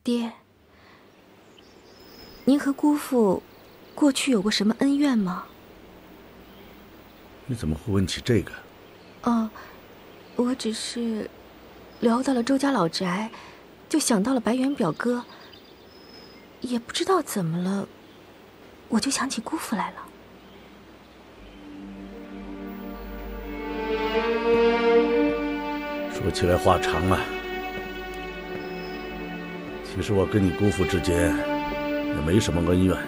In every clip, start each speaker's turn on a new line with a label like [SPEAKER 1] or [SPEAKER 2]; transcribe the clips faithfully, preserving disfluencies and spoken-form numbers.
[SPEAKER 1] 爹，您和姑父过去有过什么恩怨吗？
[SPEAKER 2] 你怎么会问起这个？
[SPEAKER 1] 哦，我只是聊到了周家老宅，就想到了白猿表哥，也不知道怎么了，我就想起姑父来了。
[SPEAKER 2] 说起来话长啊。其实我跟你姑父之间也没什么恩怨。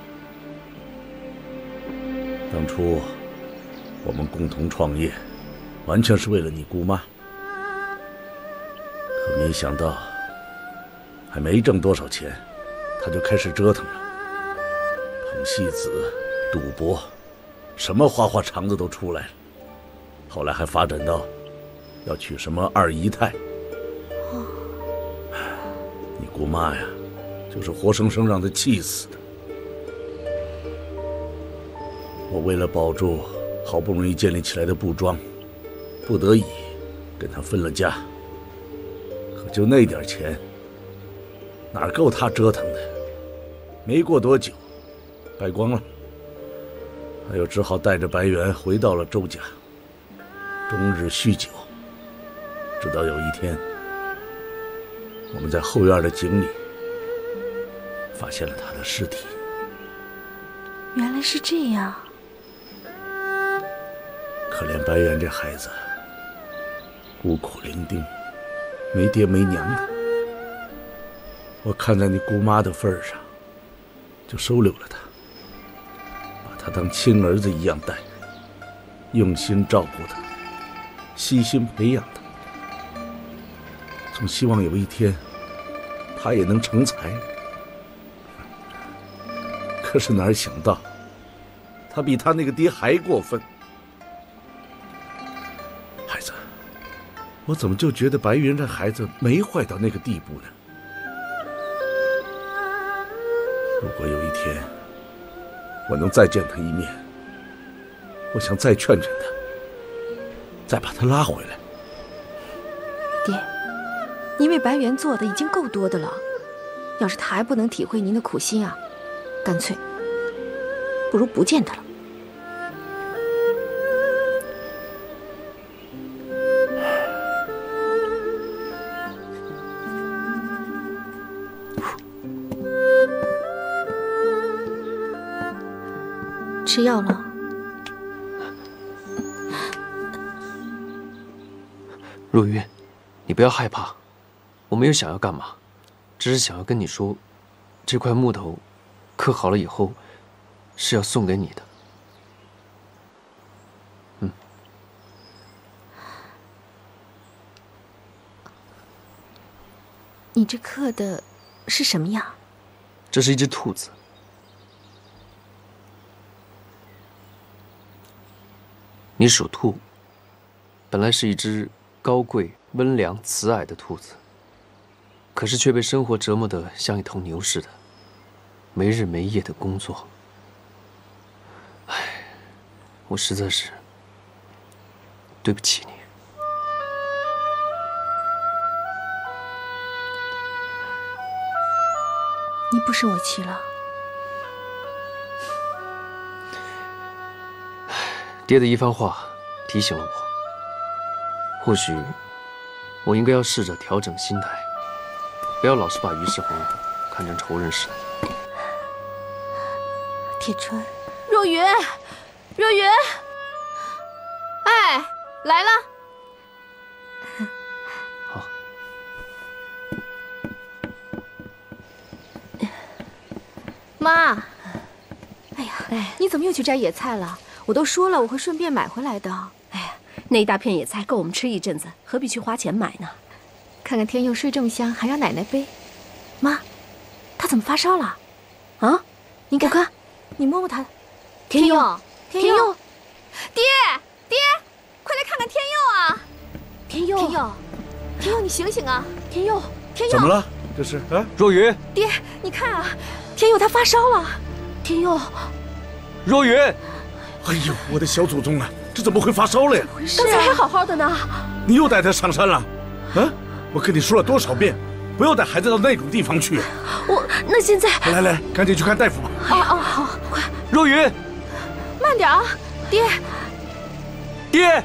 [SPEAKER 2] 当初我们共同创业，完全是为了你姑妈。可没想到，还没挣多少钱，他就开始折腾了，捧戏子、赌博，什么花花肠子都出来了。后来还发展到要娶什么二姨太。你姑妈呀，就是活生生让他气死的。我为了保住好不容易建立起来的布庄，不得已跟他分了家。可就那点钱，哪够他折腾的？没过多久，败光了。他又只好带着白猿回到了周家，终日酗酒。直到有一天，我们在后院的井里发现了他的尸体。
[SPEAKER 1] 原来是这样。
[SPEAKER 2] 可怜白猿这孩子，孤苦伶仃，没爹没娘的。我看在你姑妈的份上，就收留了他，把他当亲儿子一样待，用心照顾他，悉心培养他。总希望有一天，他也能成才。可是哪想到，他比他那个爹还过分。孩子，我怎么就觉得白云这孩子没坏到那个地步呢？如果有一天我能再见他一面，我想再劝劝他，再把他拉回来。
[SPEAKER 1] 爹，您为白猿做的已经够多的了，要是他还不能体会您的苦心啊，干脆不如不见他了。吃药了？
[SPEAKER 3] 若云，你不要害怕，我没有想要干嘛，只是想要跟你说，这块木头刻好了以后是要送给你的。嗯。
[SPEAKER 1] 你这刻的是什么呀？
[SPEAKER 3] 这是一只兔子。你属兔，本来是一只高贵、温良、慈爱的兔子，可是却被生活折磨得像一头牛似的，没日没夜的工作。唉，我实在是对不起你。
[SPEAKER 1] 你不生我气了？
[SPEAKER 3] 爹的一番话提醒了我，或许我应该要试着调整心态，不要老是把于世宏看成仇人似的。
[SPEAKER 1] 铁川，
[SPEAKER 4] 若云，若云，哎，来了。
[SPEAKER 3] 好。
[SPEAKER 4] 妈，
[SPEAKER 1] 哎呀，哎，你怎么又去摘野菜了？我都说了，我会顺便买回来的。
[SPEAKER 4] 哎呀，那一大片野菜够我们吃一阵子，何必去花钱买呢？
[SPEAKER 1] 看看天佑睡这么香，还让奶奶背。妈，他怎么发烧了？
[SPEAKER 4] 啊？
[SPEAKER 1] 你看看，你摸摸他。
[SPEAKER 4] 天佑，
[SPEAKER 1] 天佑，
[SPEAKER 4] 爹爹，快来看看天佑啊！
[SPEAKER 1] 天佑，天佑，天佑，你醒醒啊！天佑，天佑，
[SPEAKER 2] 怎么了？这是啊？
[SPEAKER 3] 若云，
[SPEAKER 1] 爹，你看啊，天佑他发烧了。
[SPEAKER 4] 天佑，
[SPEAKER 3] 若云。
[SPEAKER 2] 哎呦，我的小祖宗啊，这怎么会发烧了呀？
[SPEAKER 4] 刚才还好好的呢。
[SPEAKER 2] 你又带他上山了？啊！我跟你说了多少遍， 不要带孩子到那种地方去。
[SPEAKER 1] 我那现在……
[SPEAKER 2] 来来，赶紧去看大夫吧。
[SPEAKER 1] 啊啊，好，快！
[SPEAKER 3] 若云，
[SPEAKER 1] 慢点啊，爹。
[SPEAKER 3] 爹。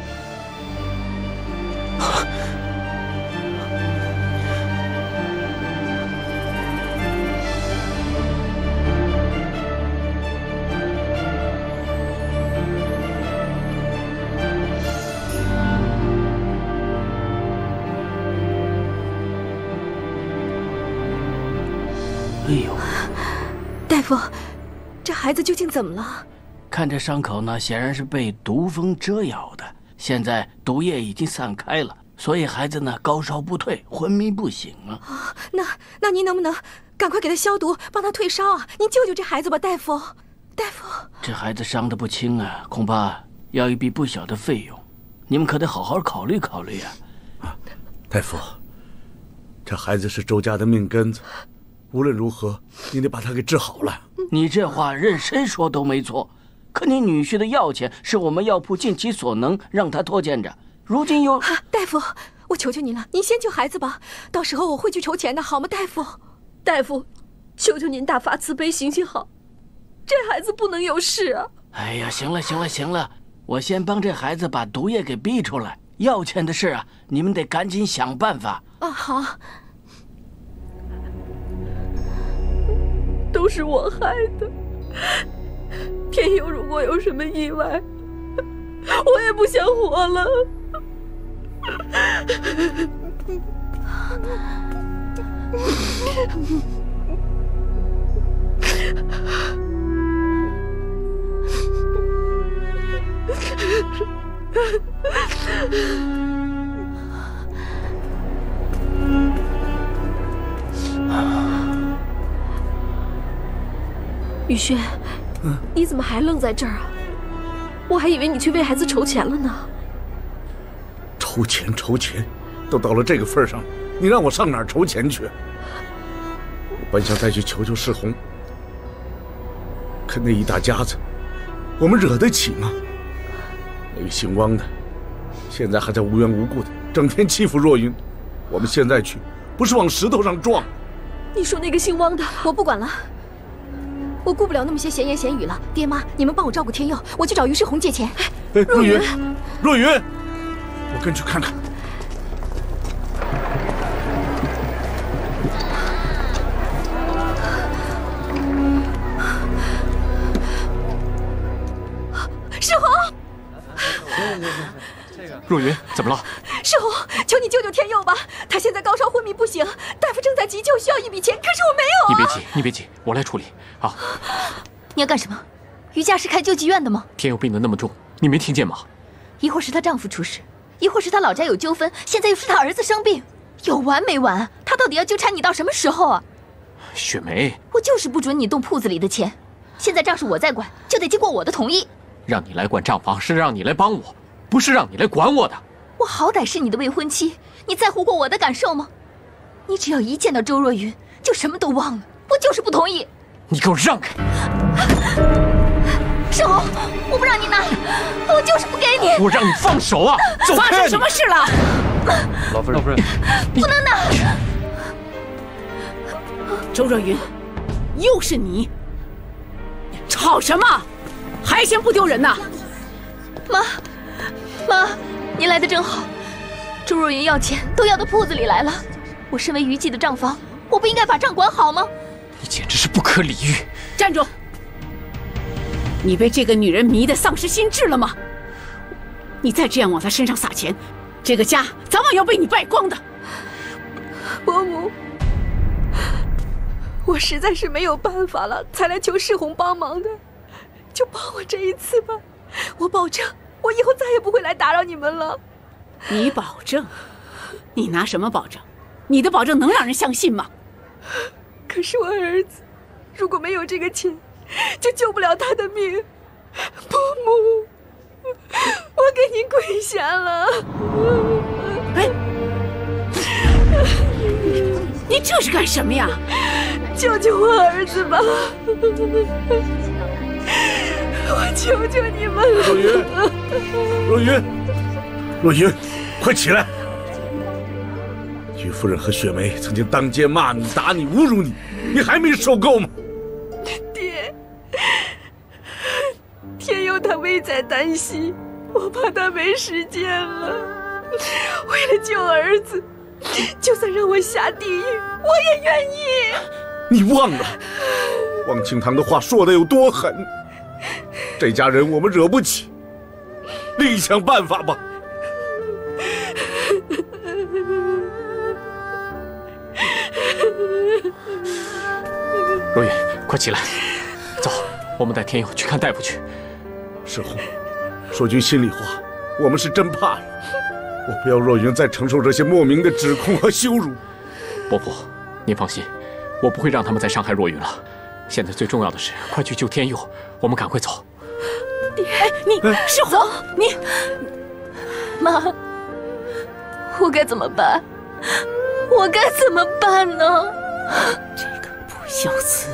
[SPEAKER 5] 哎呦，
[SPEAKER 1] 大夫，这孩子究竟怎么了？
[SPEAKER 5] 看这伤口呢，显然是被毒蜂蛰咬的。现在毒液已经散开了，所以孩子呢高烧不退，昏迷不醒了。
[SPEAKER 1] 啊，那那您能不能赶快给他消毒，帮他退烧啊？您救救这孩子吧，大夫。大夫，
[SPEAKER 5] 这孩子伤得不轻啊，恐怕要一笔不小的费用，你们可得好好考虑考虑啊。
[SPEAKER 2] 啊，大夫，这孩子是周家的命根子。无论如何，你得把他给治好了。
[SPEAKER 5] 你这话任谁说都没错，可你女婿的药钱是我们药铺尽其所能让他拖欠着，如今又……
[SPEAKER 1] 啊，大夫，我求求您了，您先救孩子吧，到时候我会去筹钱的，好吗，大夫？
[SPEAKER 4] 大夫，求求您大发慈悲，行行好，这孩子不能有事啊！
[SPEAKER 5] 哎呀，行了行了行了，我先帮这孩子把毒液给逼出来，药钱的事啊，你们得赶紧想办法。
[SPEAKER 1] 啊，好。
[SPEAKER 4] 都是我害的，天佑如果有什么意外，我也不想活了。宇轩，嗯，你怎么还愣在这儿啊？我还以为你去为孩子筹钱了呢。
[SPEAKER 2] 筹钱筹钱，都到了这个份上，你让我上哪儿筹钱去？我本想再去求求世红，可那一大家子，我们惹得起吗？那个姓汪的，现在还在无缘无故的整天欺负若云，我们现在去，不是往石头上撞？
[SPEAKER 4] 你说那个姓汪的，
[SPEAKER 1] 我不管了。我顾不了那么些闲言闲语了，爹妈，你们帮我照顾天佑，我去找于世红借钱。
[SPEAKER 2] 哎，若云，若云，我跟去看看。
[SPEAKER 1] 世红，
[SPEAKER 3] 若云，怎么了？
[SPEAKER 1] 世红，求你救救天佑吧，他现在高烧昏迷不醒，大夫正在急救，需要一笔钱，可是我没有啊。
[SPEAKER 3] 你别急，你别急，我来处理。啊，
[SPEAKER 1] 你要干什么？于家是开救济院的吗？
[SPEAKER 3] 天佑病得那么重，你没听见吗？
[SPEAKER 1] 一会儿是她丈夫出事，一会儿是她老家有纠纷，现在又是她儿子生病，有完没完？她到底要纠缠你到什么时候啊？
[SPEAKER 3] 雪梅，
[SPEAKER 1] 我就是不准你动铺子里的钱，现在账是我在管，就得经过我的同意。
[SPEAKER 3] 让你来管账房是让你来帮我，不是让你来管我的。
[SPEAKER 1] 我好歹是你的未婚妻，你在乎过我的感受吗？你只要一见到周若云，就什么都忘了。我就是不同意。
[SPEAKER 3] 你给我让开！
[SPEAKER 1] 世红，我不让你拿，我就是不给你。
[SPEAKER 3] 我让你放手啊！走开！
[SPEAKER 4] 发生什么事了？
[SPEAKER 3] 老夫人，老夫人，
[SPEAKER 1] 不能拿！
[SPEAKER 4] 周若云，又是你！吵什么？还嫌不丢人呢？
[SPEAKER 1] 妈，妈，您来的正好。周若云要钱都要到铺子里来了，我身为于记的账房，我不应该把账管好吗？
[SPEAKER 3] 你简直是不可理喻！
[SPEAKER 4] 站住！你被这个女人迷得丧失心智了吗？你再这样往她身上撒钱，这个家早晚要被你败光的。
[SPEAKER 1] 伯母，我实在是没有办法了，才来求世红帮忙的，就帮我这一次吧。我保证，我以后再也不会来打扰你们了。
[SPEAKER 4] 你保证？你拿什么保证？你的保证能让人相信吗？
[SPEAKER 1] 可是我儿子如果没有这个钱，就救不了他的命。伯母，我给您跪下了。
[SPEAKER 4] 哎，你这是干什么呀？
[SPEAKER 1] 救救我儿子吧！我求求你们了。
[SPEAKER 2] 若云，若云，若云，快起来！ 于夫人和雪梅曾经当街骂你、打你、侮辱你，你还没受够吗？
[SPEAKER 6] 爹，天佑他危在旦夕，我怕他没时间了。为了救儿子，就算让我下地狱，我也愿意。
[SPEAKER 2] 你忘了王庆堂的话说的有多狠？这家人我们惹不起，另想办法吧。
[SPEAKER 7] 若云，快起来，走，我们带天佑去看大夫去。
[SPEAKER 2] 世红，说句心里话，我们是真怕了。我不要若云再承受这些莫名的指控和羞辱。
[SPEAKER 7] 伯伯，您放心，我不会让他们再伤害若云了。现在最重要的是，快去救天佑，我们赶快走。
[SPEAKER 4] 爹，你世红，你
[SPEAKER 6] 妈，我该怎么办？我该怎么办呢？
[SPEAKER 4] 这个不孝子！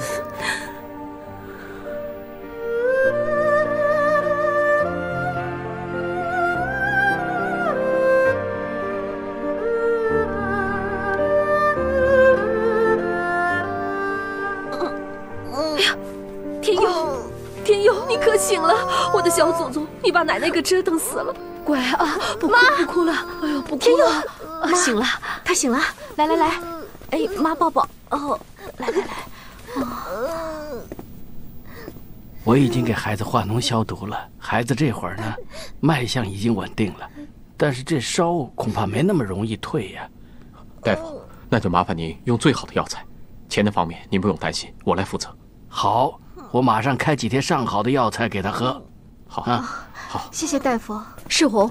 [SPEAKER 6] 哎呀，天佑，天佑，你可醒了！我的小祖宗，你把奶奶给折腾死了。乖啊，不哭不哭了。哎呦，不哭了。啊，醒了，他醒了。来来来，哎，妈抱抱。哦，来来来。哦，
[SPEAKER 5] 我已经给孩子化脓消毒了，孩子这会儿呢，脉象已经稳定了，但是这烧恐怕没那么容易退呀。
[SPEAKER 7] 大夫，那就麻烦您用最好的药材，钱的方面您不用担心，我来负责。
[SPEAKER 5] 好，我马上开几贴上好的药材给他喝。
[SPEAKER 7] 好
[SPEAKER 5] 啊，
[SPEAKER 7] 好，
[SPEAKER 1] 谢谢大夫。
[SPEAKER 6] 世红，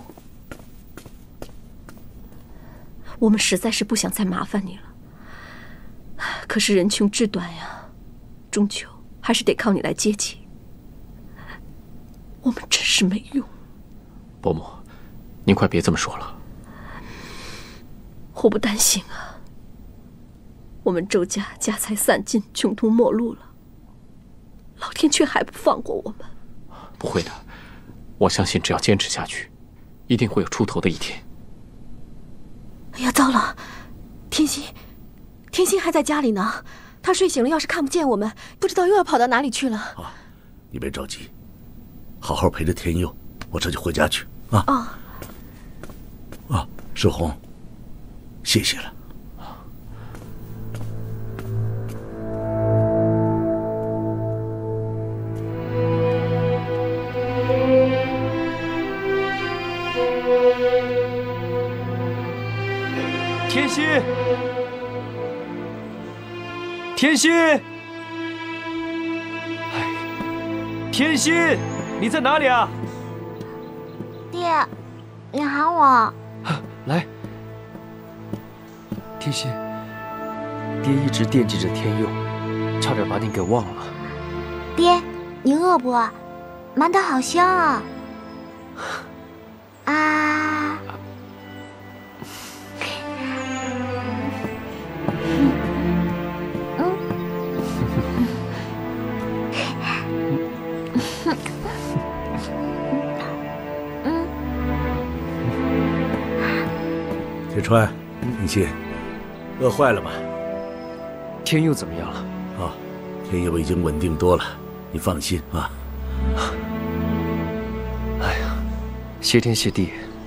[SPEAKER 6] 我们实在是不想再麻烦你了，可是人穷志短呀，终究还是得靠你来接济。我们真是没用。
[SPEAKER 7] 伯母，您快别这么说了。
[SPEAKER 6] 我不担心啊，我们周家家财散尽，穷途末路了，老天却还不放过我们。
[SPEAKER 7] 不会的，我相信只要坚持下去，一定会有出头的一天。
[SPEAKER 1] 哎呀，糟了，天心，天心还在家里呢。他睡醒了，要是看不见我们，不知道又要跑到哪里去了。
[SPEAKER 2] 啊，你别着急，好好陪着天佑，我这就回家去啊。
[SPEAKER 1] 哦。
[SPEAKER 2] 啊，世红，谢谢了。
[SPEAKER 3] 天心，天心，哎，天心，你在哪里啊？
[SPEAKER 8] 爹，你喊我。
[SPEAKER 3] 来，天心，爹一直惦记着天佑，差点把你给忘了。
[SPEAKER 8] 爹，你饿不？馒头好香啊！啊！
[SPEAKER 2] 铁川，天心，饿坏了吧？
[SPEAKER 3] 天佑怎么样了？
[SPEAKER 2] 啊，天佑已经稳定多了，你放心啊。
[SPEAKER 3] 哎呀，谢天谢地。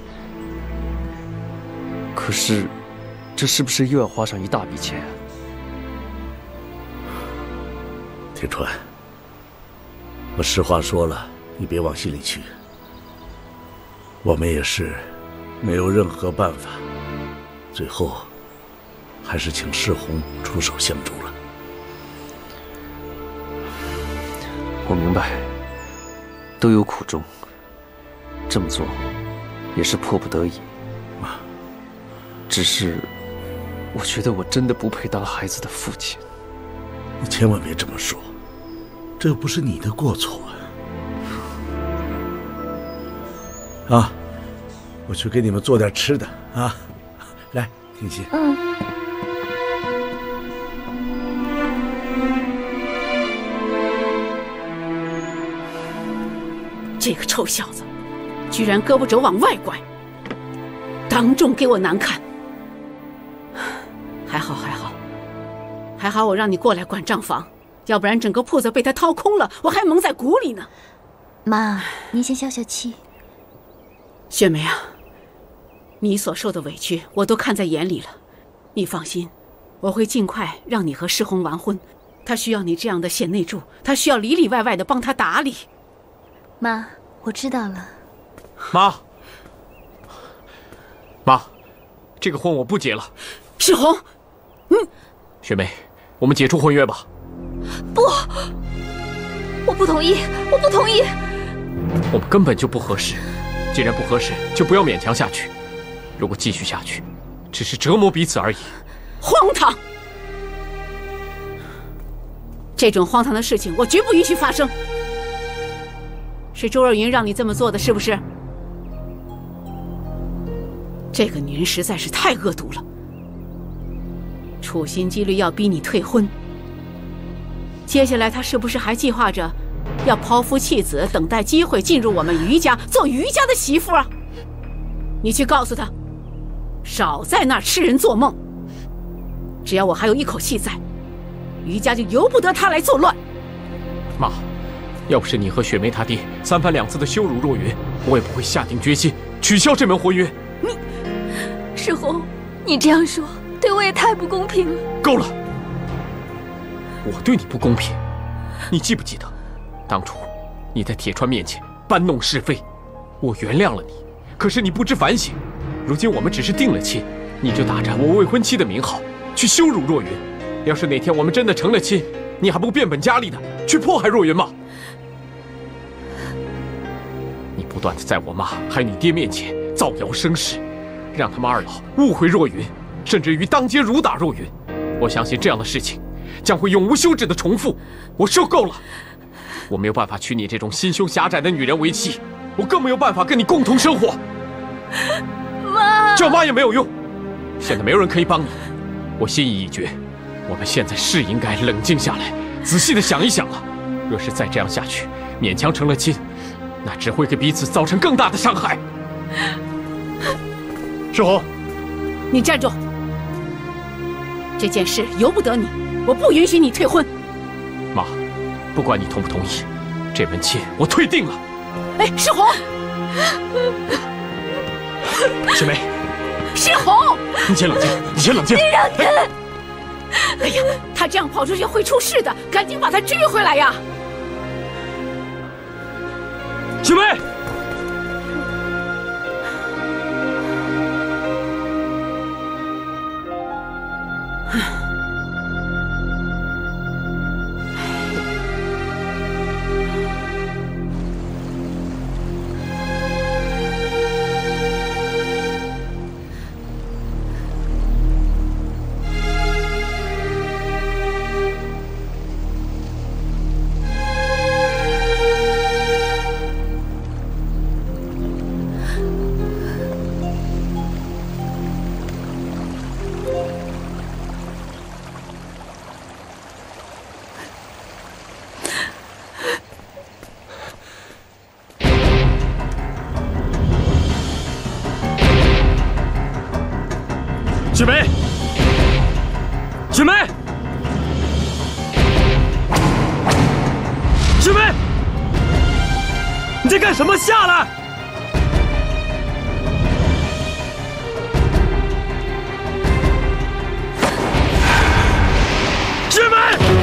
[SPEAKER 3] 可是，这是不是又要花上一大笔钱啊？
[SPEAKER 2] 铁川，我实话说了，你别往心里去。我们也是没有任何办法，最后还是请世红出手相助了。
[SPEAKER 3] 我明白，都有苦衷，这么做也是迫不得已。只是，我觉得我真的不配当孩子的父亲。
[SPEAKER 2] 你千万别这么说，这又不是你的过错啊！啊，我去给你们做点吃的啊！来，天心。
[SPEAKER 8] 嗯。
[SPEAKER 4] 这个臭小子，居然胳膊肘往外拐，当众给我难看！ 还好还好，还好我让你过来管账房，要不然整个铺子被他掏空了，我还蒙在鼓里呢。
[SPEAKER 8] 妈，您先消消气。
[SPEAKER 4] 雪梅啊，你所受的委屈我都看在眼里了，你放心，我会尽快让你和世宏完婚。他需要你这样的贤内助，他需要里里外外的帮他打理。
[SPEAKER 8] 妈，我知道了。
[SPEAKER 7] 妈，妈，这个婚我不结了。
[SPEAKER 4] 世宏，嗯，
[SPEAKER 7] 雪梅，我们解除婚约吧。
[SPEAKER 1] 不，我不同意，我不同意。
[SPEAKER 7] 我们根本就不合适，既然不合适，就不要勉强下去。如果继续下去，只是折磨彼此而已。
[SPEAKER 4] 荒唐！这种荒唐的事情，我绝不允许发生。是周若云让你这么做的，是不是？这个女人实在是太恶毒了，处心积虑要逼你退婚。接下来她是不是还计划着要抛夫弃子，等待机会进入我们余家，做余家的媳妇啊？你去告诉她，少在那儿痴人做梦。只要我还有一口气在，余家就由不得她来作乱。
[SPEAKER 7] 妈，要不是你和雪梅她爹三番两次的羞辱若云，我也不会下定决心取消这门婚约。
[SPEAKER 1] 你，世宏，你这样说对我也太不公平了。
[SPEAKER 7] 够了！我对你不公平，你记不记得，当初你在铁川面前搬弄是非，我原谅了你，可是你不知反省。如今我们只是定了亲，你就打着我未婚妻的名号去羞辱若云。要是哪天我们真的成了亲，你还不变本加厉的去迫害若云吗？你不断的在我妈还有你爹面前造谣生事，让他们二老误会若云，甚至于当街辱打若云。我相信这样的事情将会永无休止的重复。我受够了，我没有办法娶你这种心胸狭窄的女人为妻，我更没有办法跟你共同生活。
[SPEAKER 1] 妈，
[SPEAKER 7] 叫妈也没有用，现在没有人可以帮你。我心意已决，我们现在是应该冷静下来，仔细的想一想了。若是再这样下去，勉强成了亲，那只会给彼此造成更大的伤害。世宏，
[SPEAKER 4] 你站住！这件事由不得你，我不允许你退婚。
[SPEAKER 7] 妈，不管你同不同意，这门亲我退定了。
[SPEAKER 4] 哎，世宏，
[SPEAKER 7] 雪梅，
[SPEAKER 4] 世宏，
[SPEAKER 7] 你先冷静，你先冷静。
[SPEAKER 1] 你让开！
[SPEAKER 4] 哎呀，他这样跑出去会出事的，赶紧把他追回来呀！
[SPEAKER 7] 雪梅。雪梅，雪梅，雪梅，你在干什么？下来！雪梅！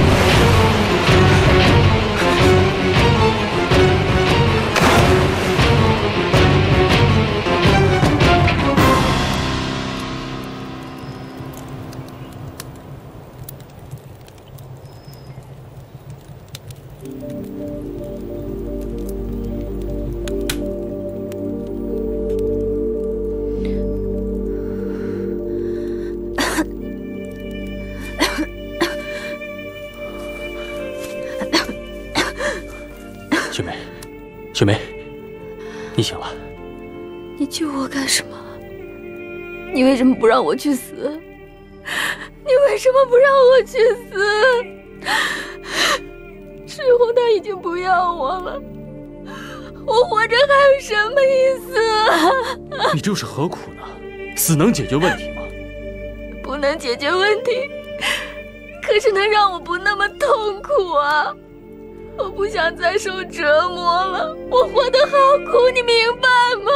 [SPEAKER 7] 雪梅，雪梅，你醒了。
[SPEAKER 1] 你救我干什么？你为什么不让我去死？你为什么不让我去死？世宏他已经不要我了，我活着还有什么意思啊？
[SPEAKER 9] 你这是何苦呢？死能解决问题吗？
[SPEAKER 1] 不
[SPEAKER 6] 能解决问题，可是能让我不那么痛苦啊！我不想再受折磨了，我活得好苦，你明白吗？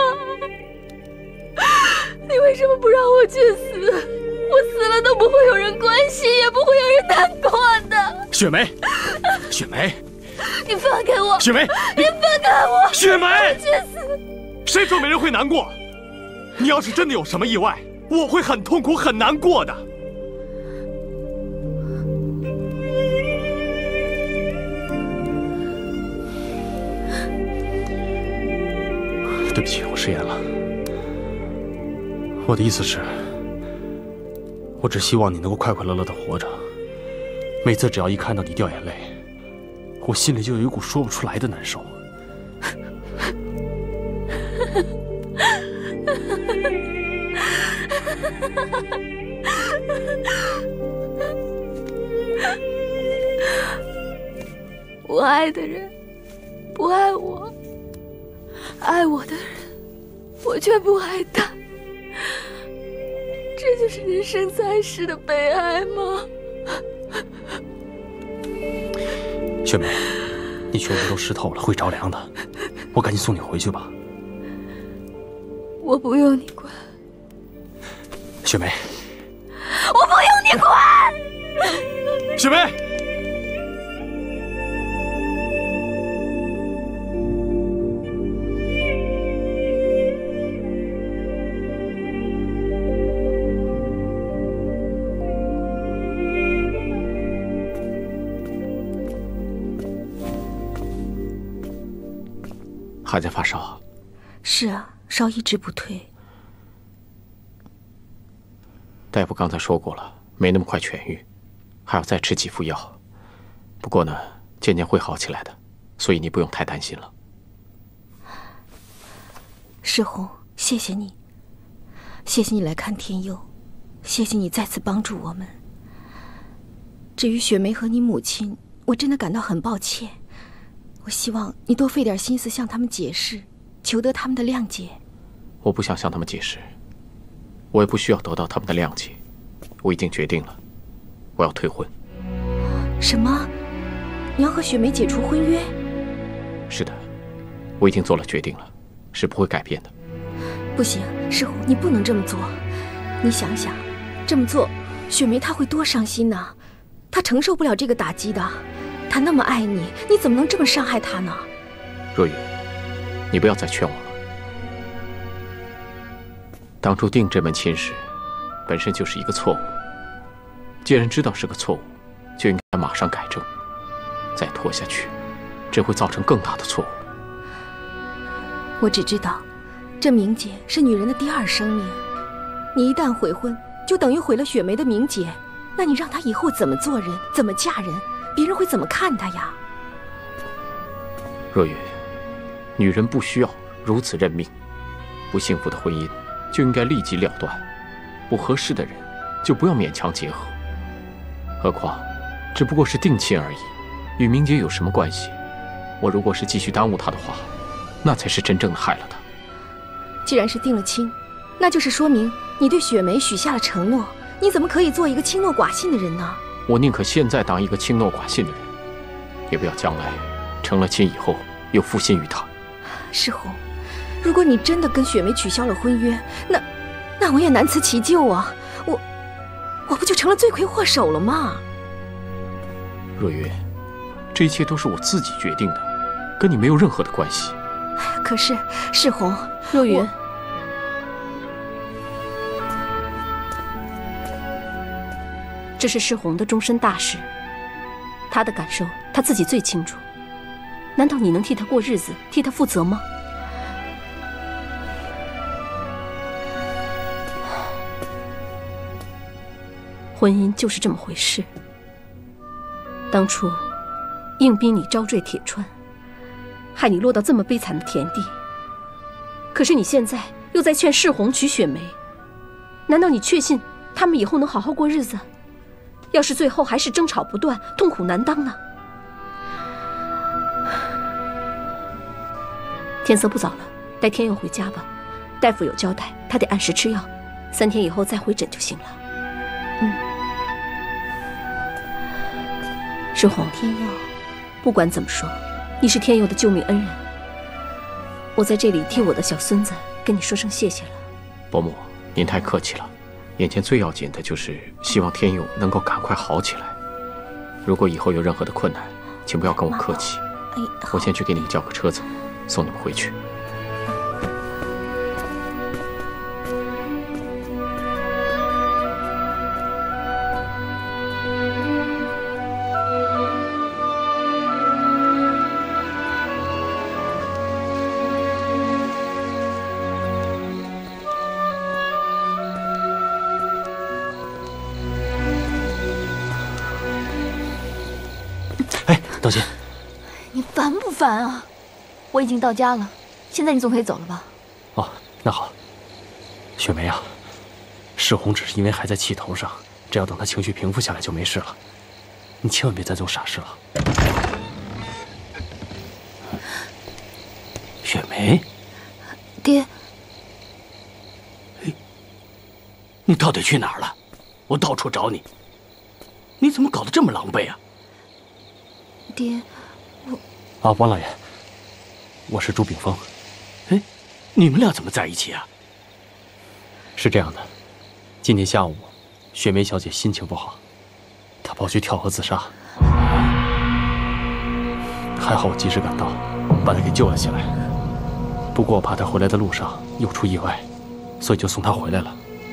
[SPEAKER 6] 你为什么不让我去死？我死了都不会有人关心，也不会有人难过的。
[SPEAKER 7] 雪梅，雪梅，
[SPEAKER 6] 你放开我！
[SPEAKER 7] 雪梅，
[SPEAKER 6] 你放开我！
[SPEAKER 7] 雪梅，
[SPEAKER 6] 我去死！
[SPEAKER 7] 谁说没人会难过？你要是真的有什么意外，我会很痛苦、很难过的。对不起，我食言了。我的意思是，我只希望你能够快快乐乐的活着。每次只要一看到你掉眼泪，我心里就有一股说不出来的难受。
[SPEAKER 6] 我爱的人不爱我，爱我的人我却不爱他，这就是人生在世的悲哀吗？
[SPEAKER 7] 雪梅，你全身都湿透了，会着凉的，我赶紧送你回去吧。
[SPEAKER 6] 我不用你管，
[SPEAKER 7] 雪梅，
[SPEAKER 6] 我不用你管，
[SPEAKER 7] 雪梅。还在发烧？
[SPEAKER 1] 是啊，烧一直不退。
[SPEAKER 7] 大夫刚才说过了，没那么快痊愈，还要再吃几副药。不过呢，渐渐会好起来的，所以你不用太担心了。
[SPEAKER 1] 世宏，谢谢你，谢谢你来看天佑，谢谢你再次帮助我们。至于雪梅和你母亲，我真的感到很抱歉。我希望你多费点心思向他们解释，求得他们的谅解。
[SPEAKER 7] 我不想向他们解释，我也不需要得到他们的谅解。我已经决定了，我要退婚。
[SPEAKER 1] 什么？你要和雪梅解除婚约？
[SPEAKER 7] 是的，我已经做了决定了，是不会改变的。
[SPEAKER 1] 不行，世宏，你不能这么做。你想想，这么做，雪梅她会多伤心呢？她承受不了这个打击的。他那么爱你，你怎么能这么伤害他呢？
[SPEAKER 7] 若雨，你不要再劝我了。当初定这门亲事，本身就是一个错误。既然知道是个错误，就应该马上改正。再拖下去，只会造成更大的错误。
[SPEAKER 1] 我只知道，这名节是女人的第二生命。你一旦悔婚，就等于毁了雪梅的名节。那你让她以后怎么做人，怎么嫁人？别人会怎么看他呀？
[SPEAKER 7] 若雨，女人不需要如此认命。不幸福的婚姻就应该立即了断，不合适的人就不要勉强结合。何况，只不过是定亲而已，与名节有什么关系？我如果是继续耽误他的话，那才是真正的害了他。
[SPEAKER 1] 既然是定了亲，那就是说明你对雪梅许下了承诺。你怎么可以做一个轻诺寡信的人呢？
[SPEAKER 7] 我宁可现在当一个轻诺寡信的人，也不要将来成了亲以后又负心于他。
[SPEAKER 1] 世宏，如果你真的跟雪梅取消了婚约，那那我也难辞其咎啊！我我不就成了罪魁祸首了吗？
[SPEAKER 7] 若月，这一切都是我自己决定的，跟你没有任何的关系。
[SPEAKER 1] 可是世宏，
[SPEAKER 6] 若云，这是世宏的终身大事，他的感受他自己最清楚。难道你能替他过日子，替他负责吗？婚姻就是这么回事。当初硬逼你招赘铁川，害你落到这么悲惨的田地。可是你现在又在劝世宏娶雪梅，难道你确信他们以后能好好过日子？要是最后还是争吵不断，痛苦难当呢？天色不早了，带天佑回家吧。大夫有交代，他得按时吃药，三天以后再回诊就行了。 嗯。世红，
[SPEAKER 1] 天佑，
[SPEAKER 6] 不管怎么说，你是天佑的救命恩人。我在这里替我的小孙子跟你说声谢谢了。
[SPEAKER 7] 伯母，您太客气了。眼前最要紧的就是希望天佑能够赶快好起来。如果以后有任何的困难，请不要跟我客气。
[SPEAKER 1] 哎，
[SPEAKER 7] 我先去给你们叫个车子，送你们回去。
[SPEAKER 5] 哎，当心！
[SPEAKER 1] 你烦不烦啊？我已经到家了，现在你总可以走了吧？
[SPEAKER 5] 哦，那好。雪梅啊，世红只是因为还在气头上，只要等他情绪平复下来就没事了。你千万别再做傻事了。雪梅，
[SPEAKER 1] 爹，
[SPEAKER 5] 哎，你到底去哪儿了？我到处找你，你怎么搞得这么狼狈啊？
[SPEAKER 1] 爹，我……
[SPEAKER 5] 啊，王老爷，我是朱炳峰。哎，你们俩怎么在一起啊？是这样的，今天下午，雪梅小姐心情不好，她跑去跳河自杀。还好我及时赶到，把她给救了下来。不过我怕她回来的路上又出意外，所以就送她回来了。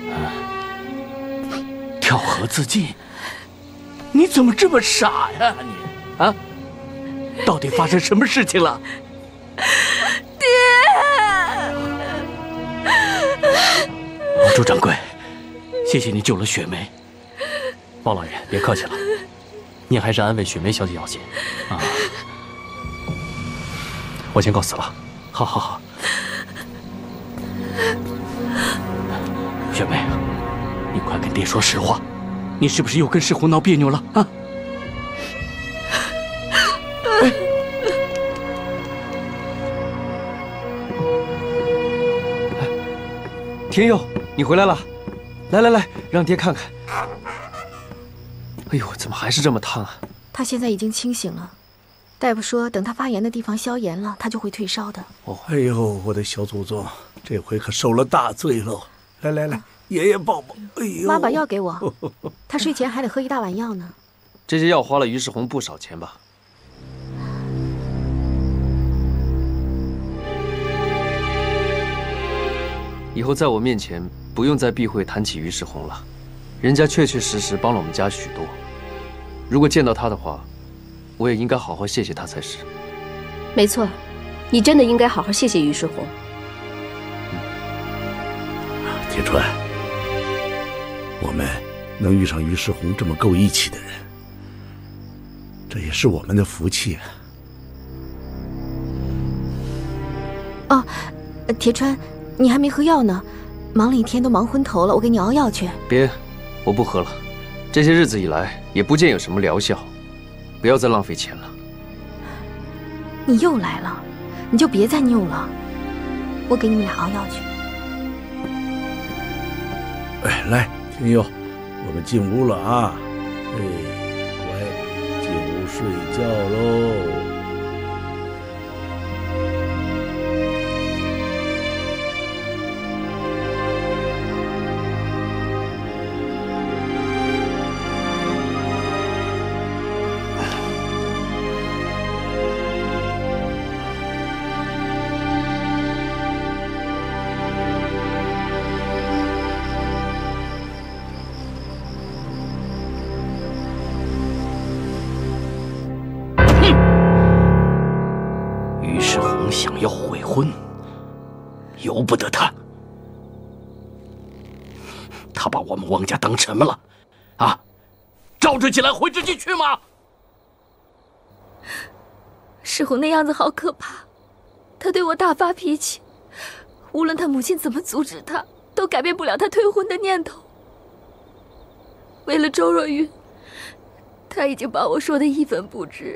[SPEAKER 5] 嗯，跳河自尽？你怎么这么傻呀你？啊？到底发生什么事情了？
[SPEAKER 1] 爹！
[SPEAKER 5] 朱掌柜，谢谢你救了雪梅。包老爷，别客气了，您还是安慰雪梅小姐要紧啊。我先告辞了。好好好。雪梅，你快跟爹说实话，你是不是又跟世红闹别扭了啊？
[SPEAKER 3] 天佑，你回来了，来来来，让爹看看。哎呦，怎么还是这么烫啊？
[SPEAKER 1] 他现在已经清醒了，大夫说等他发炎的地方消炎了，他就会退烧的。
[SPEAKER 2] 哦，哎呦，我的小祖宗，这回可受了大罪喽！来来来，爷爷抱抱。哎呦，
[SPEAKER 1] 妈把药给我，他睡前还得喝一大碗药呢。
[SPEAKER 3] 这些药花了于世红不少钱吧？以后在我面前不用再避讳谈起于世红了，人家确确实实帮了我们家许多。如果见到他的话，我也应该好好谢谢他才是。
[SPEAKER 6] 没错，你真的应该好好谢谢于世红。
[SPEAKER 2] 嗯，铁川，我们能遇上于世红这么够义气的人，这也是我们的福气啊。
[SPEAKER 1] 哦，铁川。你还没喝药呢，忙了一天都忙昏头了，我给你熬药去。
[SPEAKER 3] 别，我不喝了。这些日子以来也不见有什么疗效，不要再浪费钱了。
[SPEAKER 1] 你又来了，你就别再拗了，我给你们俩熬药去。
[SPEAKER 2] 哎，来，天佑，我们进屋了啊！哎，乖，进屋睡觉喽。
[SPEAKER 5] 想要悔婚，由不得他。他把我们汪家当什么了？啊，招之即来，挥之即去吗？
[SPEAKER 1] 世红那样子好可怕，他对我大发脾气，无论他母亲怎么阻止他，都改变不了他退婚的念头。为了周若云，他已经把我说的一分不值。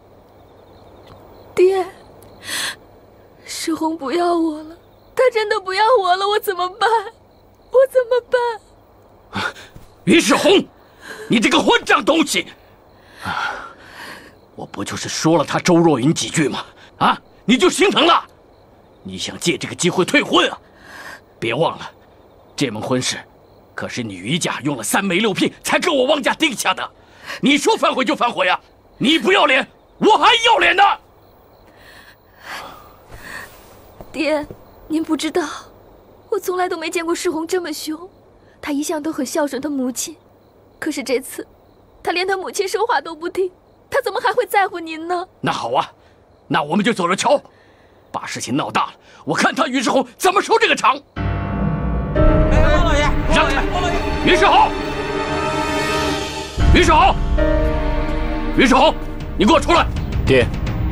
[SPEAKER 1] 爹，世红不要我了，他真的不要我了，我怎么办？我怎么办？
[SPEAKER 7] 于世宏，你这个混账东西！啊，我不就是说了他周若云几句吗？啊，你就心疼了？你想借这个机会退婚啊？别忘了，这门婚事可是你于家用了三媒六聘才跟我汪家定下的。你说反悔就反悔啊！你不要脸，我还要脸呢！
[SPEAKER 6] 爹，您不知道，我从来都没见过世宏这么凶。他一向都很孝顺他母亲，可是这次，他连他母亲说话都不听，他怎么还会在乎您呢？
[SPEAKER 7] 那好啊，那我们就走着瞧，把事情闹大了，我看他于世宏怎么收这个场。
[SPEAKER 9] 哎，汪老爷，
[SPEAKER 7] 让开！于世宏，于世宏，于世宏，你给我出来！
[SPEAKER 5] 爹，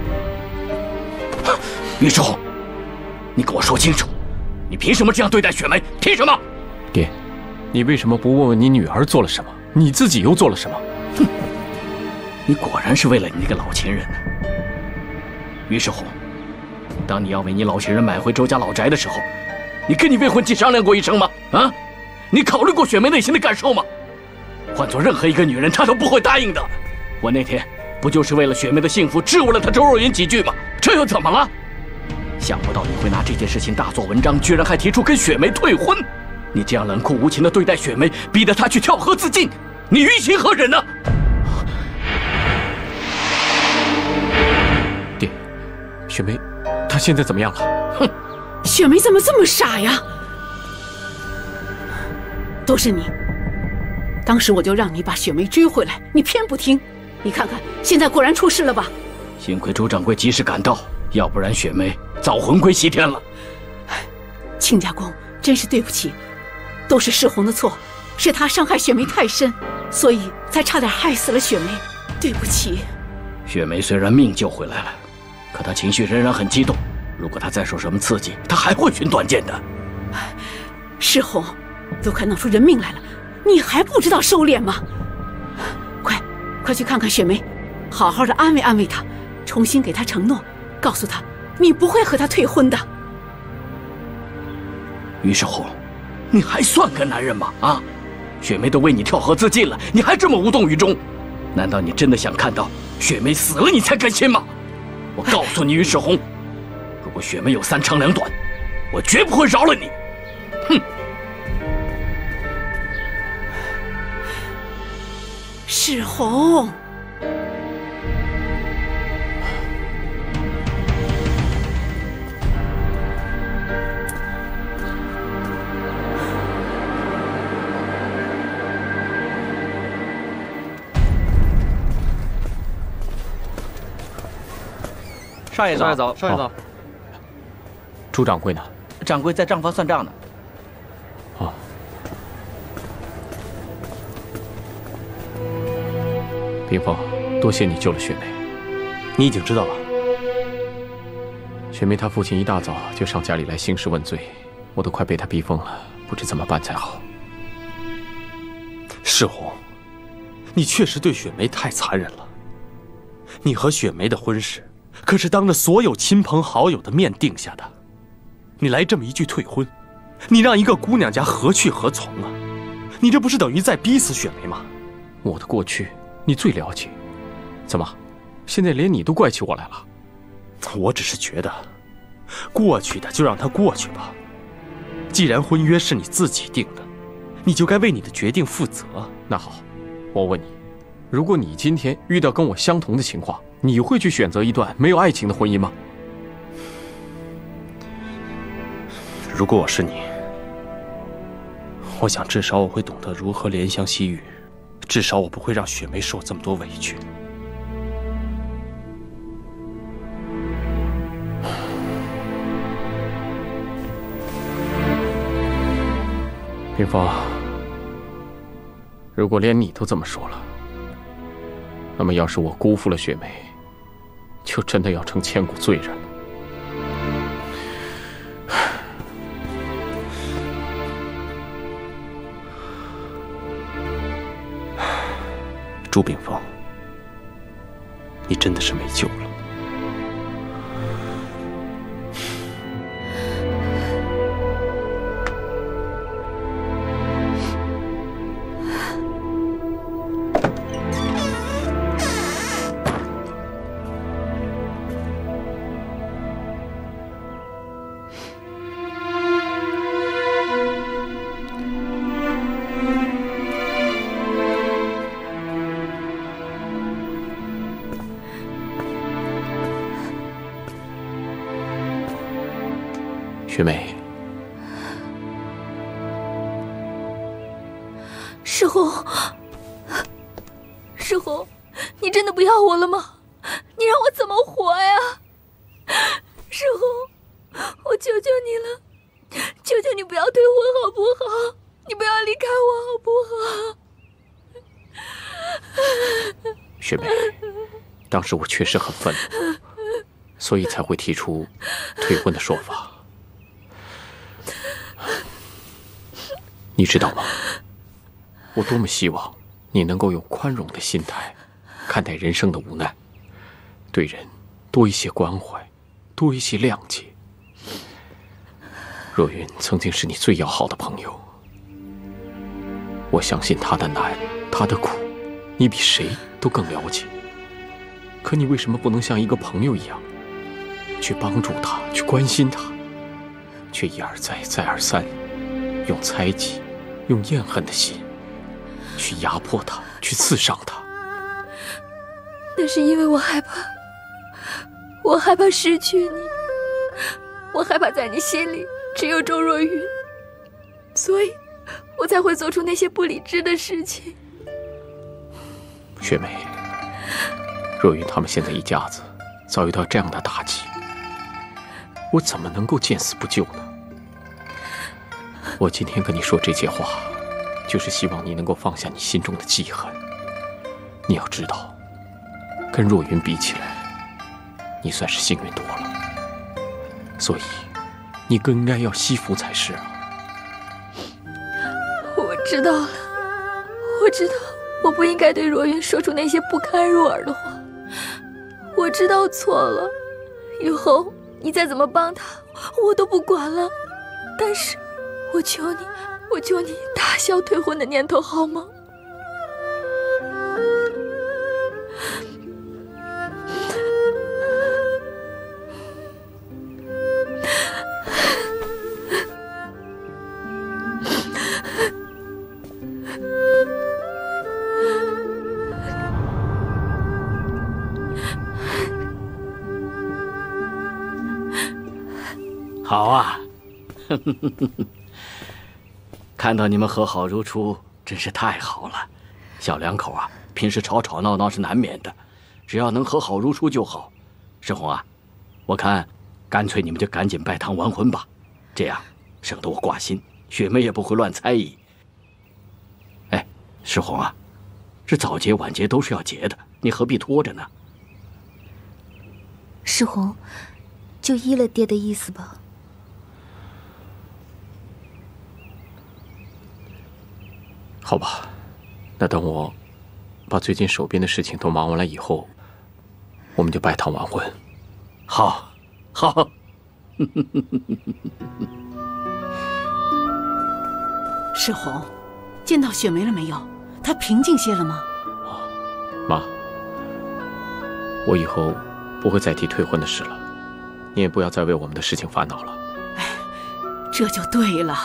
[SPEAKER 7] 于世宏，你跟我说清楚，你凭什么这样对待雪梅？凭什么？ 爹，你为什么不问问你女儿做了什么？你自己又做了什么？哼，你果然是为了你那个老情人呢。于世宏，当你要为你老情人买回周家老宅的时候，你跟你未婚妻商量过一声吗？啊，你考虑过雪梅内心的感受吗？换做任何一个女人，她都不会答应的。我那天不就是为了雪梅的幸福质问了她周若云几句吗？这又怎么了？想不到你会拿这件事情大做文章，居然还提出跟雪梅退婚。你这样冷酷无情地对待雪梅，逼得她去跳河自尽，你于心何忍呢？爹，雪梅，她现在怎么样了？
[SPEAKER 4] 哼，雪梅怎么这么傻呀？都是你，当时我就让你把雪梅追回来，你偏不听。你看看，现在果然出事了吧？
[SPEAKER 7] 幸亏周掌柜及时赶到，要不然雪梅早魂归西天了。
[SPEAKER 4] 亲家公，真是对不起。都是世宏的错，是他伤害雪梅太深，所以才差点害死了雪梅。对不起。
[SPEAKER 7] 雪梅虽然命救回来了，可她情绪仍然很激动。如果她再受什么刺激，她还会寻短见的。
[SPEAKER 4] 世宏，都快闹出人命来了，你还不知道收敛吗？快，快去看看雪梅，好好的安慰安慰她，重新给她承诺，告诉她你不会和她退婚的。
[SPEAKER 7] 于世宏，你还算个男人吗？啊，雪梅都为你跳河自尽了，你还这么无动于衷？难道你真的想看到雪梅死了你才甘心吗？我告诉你，于世宏，如果雪梅有三长两短，我绝不会饶了你。哼！
[SPEAKER 4] 世宏。
[SPEAKER 9] 少爷早，
[SPEAKER 3] 少爷早。
[SPEAKER 7] 朱掌柜呢？
[SPEAKER 9] 掌柜在账房算账呢。
[SPEAKER 7] 哦。冰峰，多谢你救了雪梅。
[SPEAKER 5] 你已经知道了。
[SPEAKER 7] 雪梅她父亲一大早就上家里来兴师问罪，我都快被他逼疯了，不知怎么办才好。
[SPEAKER 5] 世宏，你确实对雪梅太残忍了。你和雪梅的婚事可是当着所有亲朋好友的面定下的，你来这么一句退婚，你让一个姑娘家何去何从啊？你这不是等于在逼死雪梅吗？
[SPEAKER 7] 我的过去你最了解，怎么，现在连你都怪起我来了？
[SPEAKER 5] 我只是觉得，过去的就让它过去吧。既然婚约是你自己定的，你就该为你的决定负责。
[SPEAKER 7] 那好，我问你，如果你今天遇到跟我相同的情况，你会去选择一段没有爱情的婚姻吗？
[SPEAKER 5] 如果我是你，我想至少我会懂得如何怜香惜玉，至少我不会让雪梅受这么多委屈。
[SPEAKER 7] 冰峰，如果连你都这么说了，那么要是我辜负了雪梅，就真的要成千古罪人了。
[SPEAKER 5] 朱炳峰，你真的是没救了。
[SPEAKER 7] 雪梅，
[SPEAKER 6] 世宏，世宏，你真的不要我了吗？你让我怎么活呀？世宏，我求求你了，求求你不要退婚好不好？你不要离开我好不好？
[SPEAKER 7] 雪梅，当时我确实很愤怒，所以才会提出退婚的说法。你知道吗？我多么希望你能够用宽容的心态看待人生的无奈，对人多一些关怀，多一些谅解。若云曾经是你最要好的朋友，我相信她的难，她的苦，你比谁都更了解。可你为什么不能像一个朋友一样，去帮助她，去关心她，却一而再，再而三，用猜忌，用厌恨的心，去压迫她，去刺伤她？
[SPEAKER 6] 那是因为我害怕，我害怕失去你，我害怕在你心里只有周若云，所以我才会做出那些不理智的事情。
[SPEAKER 7] 雪梅，若云他们现在一家子遭遇到这样的打击，我怎么能够见死不救呢？我今天跟你说这些话，就是希望你能够放下你心中的记恨。你要知道，跟若云比起来，你算是幸运多了，所以你更应该要惜福才是啊。
[SPEAKER 6] 我知道了，我知道我不应该对若云说出那些不堪入耳的话，我知道错了，以后你再怎么帮她我都不管了，但是我求你，我求你打消退婚的念头好吗？
[SPEAKER 2] 好啊，看到你们和好如初，真是太好了。小两口啊，平时吵吵闹闹是难免的，只要能和好如初就好。世宏啊，我看干脆你们就赶紧拜堂完婚吧，这样省得我挂心，雪梅也不会乱猜疑。哎，世宏啊，这早结晚结都是要结的，你何必拖着呢？
[SPEAKER 1] 世宏，就依了爹的意思吧。
[SPEAKER 7] 好吧，那等我把最近手边的事情都忙完了以后，我们就拜堂完婚。
[SPEAKER 2] 好，好。
[SPEAKER 4] 世宏，见到雪梅了没有？她平静些了吗？
[SPEAKER 7] 妈，我以后不会再提退婚的事了，你也不要再为我们的事情烦恼了。
[SPEAKER 4] 哎，这就对了。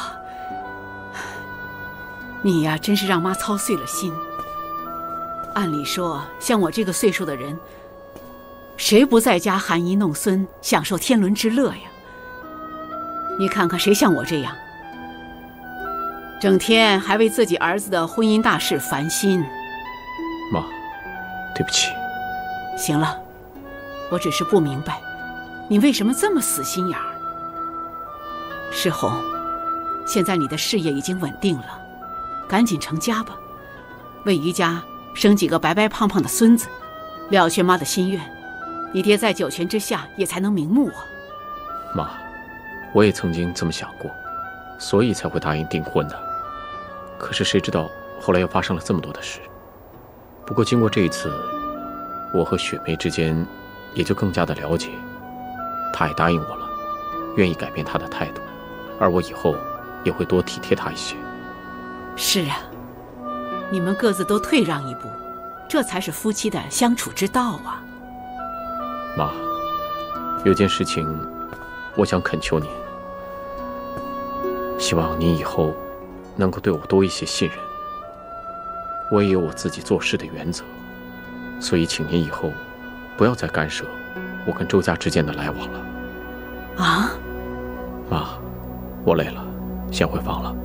[SPEAKER 4] 你呀，真是让妈操碎了心。按理说，像我这个岁数的人，谁不在家含饴弄孙，享受天伦之乐呀？你看看谁像我这样，整天还为自己儿子的婚姻大事烦心。
[SPEAKER 7] 妈，对不起。
[SPEAKER 4] 行了，我只是不明白，你为什么这么死心眼儿？世宏，现在你的事业已经稳定了，赶紧成家吧，为余家生几个白白胖胖的孙子，了却妈的心愿。你爹在九泉之下也才能瞑目啊。
[SPEAKER 7] 妈，我也曾经这么想过，所以才会答应订婚的。可是谁知道后来又发生了这么多的事。不过经过这一次，我和雪梅之间也就更加的了解，她也答应我了，愿意改变她的态度，而我以后也会多体贴她一些。
[SPEAKER 4] 是啊，你们各自都退让一步，这才是夫妻的相处之道啊。
[SPEAKER 7] 妈，有件事情我想恳求您，希望您以后能够对我多一些信任。我也有我自己做事的原则，所以请您以后不要再干涉我跟周家之间的来往了。
[SPEAKER 4] 啊，
[SPEAKER 7] 妈。 我累了，先回房了。